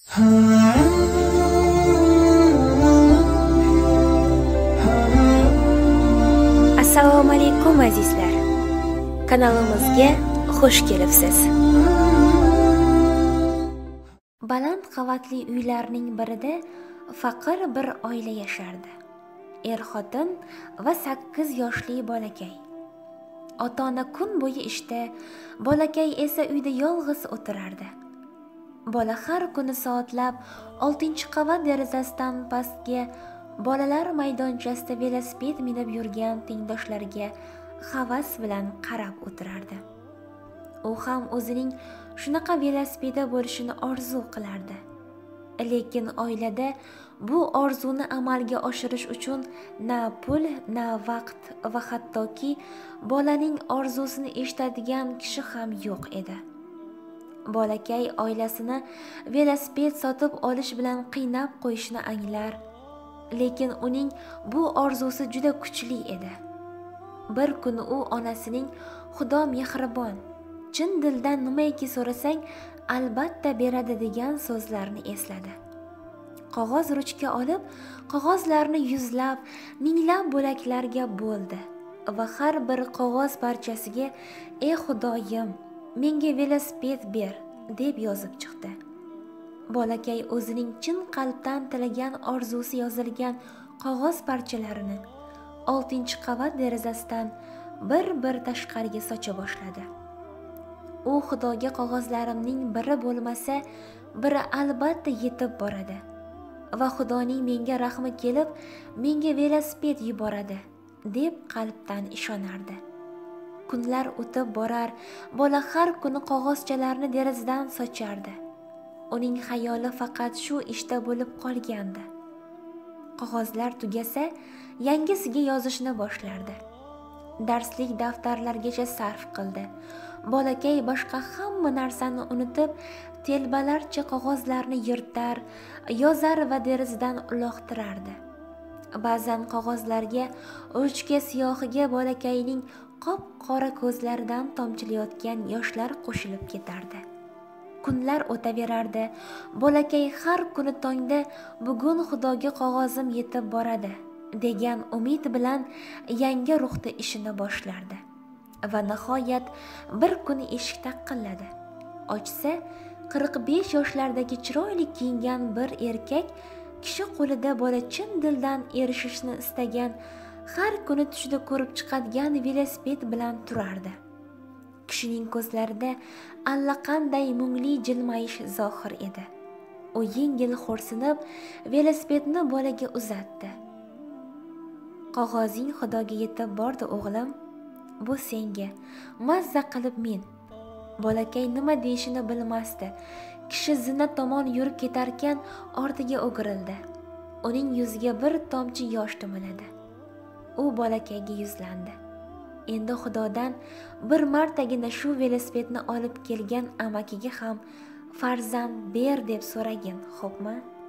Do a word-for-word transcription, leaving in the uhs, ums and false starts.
Assalomu alaykum azizlar. Kanalimizga xush kelibsiz. Baland qavatli uylarning birida faqir bir oila yashardi. Er-xotin va sakkiz yoshli bolakay. Ota-ona kun bo'yi ishda, bolakay esa uyda yolg'iz o'tirardi. Bola har kuni soatlab oltinchi qavat derazasidan pastga bolalar maydonchasida velosiped minib yurgan tengdoshlariga havas bilan qarab o'tirardi. U ham o'zining shunaqa velosipedi bo'lishini orzu qilardi. Lekin oilada bu orzuni amalga oshirish uchun na pul, na vaqt va hattoki bolaning orzusini eshitadigan kishi ham yo'q edi. Bolakay oilasini velosiped sotib olish bilan qiynab qo'yishini anglar, lekin uning bu orzusi juda kuchli edi. Bir kuni u onasining "Xudo mehribon, chin dildan nimaiki so'rasang albatta beradi" degan so'zlarini esladi. Qog'oz ruchka olib, qog'ozlarni yuzlab, minglab bo'laklarga bo'ldi va har bir qog'oz parchasiga "Ey Xudoyim, menga velosiped ber" deb yozib chiqdi. Bolakay o'zining chin qalbdan tilagan orzusi yozilgan qog'oz parchalarini oltinchi qavat derazasidan bir-bir tashqariga socha boshladi. U Xudoga qog'ozlarimning biri bo'lmasa, biri albatta yetib boradi va Xudoning menga rahmi kelib, menga velosiped yuboradi deb qalbdan ishonardi. Kunlar o'tib borar, bola har kuni qog'ozchalarni derazadan sochardi. Uning xayoli faqat shu ishda bo'lib qolgandi. Qog'ozlar tugasa, yangisiga yozishni boshlardi. Darslik daftarlargacha sarf qildi. Bolakay boshqa hamma narsani unutib, telbalarcha qog'ozlarni yirtar, yozar va derazadan uloqtirardi. Ba'zan qog'ozlarga ruchka siyohiga bolakayning qop-qora ko'zlaridan tomchilayotgan yoshlar qo'shilib ketardi. Kunlar o'taverardi. Bolakay har kuni tongda "Bugun Xudoga qog'ozim yetib boradi" degan umid bilan yangi ruhda ishini boshlardi. Va nihoyat bir kuni eshik taqilladi. Ochsa, qirq besh yoshlardagi chiroyli kiyingan bir erkak kishi qo'lida bola chin dildan erishishni istagan, har kuni tushida ko'rib chiqadigan velosiped bilan turardi. Kishining ko'zlarida allaqanday mungli jilmayish zohir edi. U yengil xo'rsinib, velosipedni bolaga uzatdi. "Qog'ozing Xudoga yetib bordi, o'g'lim. Bu senga. Mazza qilib min." Bolakay nima deyishini bilmasdi. Kishi zina tomon yurib ketarkan ortiga o'girildi. Uning yuziga bir tomchi yosh dumiladi. U bolakayga yuzlandi. Endi Xudodan bir martagina shu velosipedni olib kelgan amakiga ham "Farzand ber" deb so'ragin, xo'pmi?